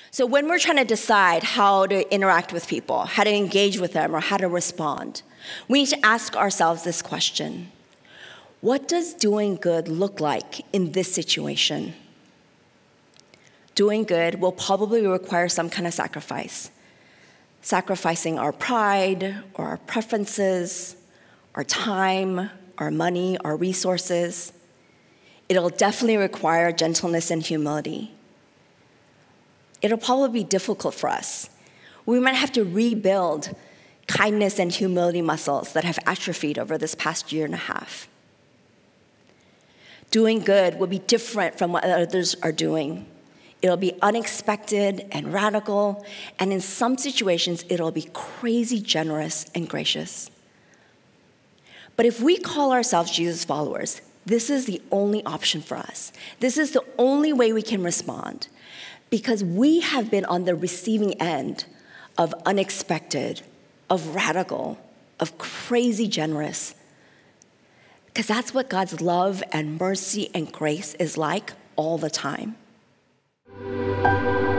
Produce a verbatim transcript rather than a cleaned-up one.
So when we're trying to decide how to interact with people, how to engage with them, or how to respond, we need to ask ourselves this question: what does doing good look like in this situation? Doing good will probably require some kind of sacrifice. Sacrificing our pride or our preferences, our time, our money, our resources. It'll definitely require gentleness and humility. It'll probably be difficult for us. We might have to rebuild kindness and humility muscles that have atrophied over this past year and a half. Doing good will be different from what others are doing. It'll be unexpected and radical, and in some situations, it'll be crazy generous and gracious. But if we call ourselves Jesus followers, this is the only option for us. This is the only way we can respond, because we have been on the receiving end of unexpected, of radical, of crazy generous. Because that's what God's love and mercy and grace is like all the time.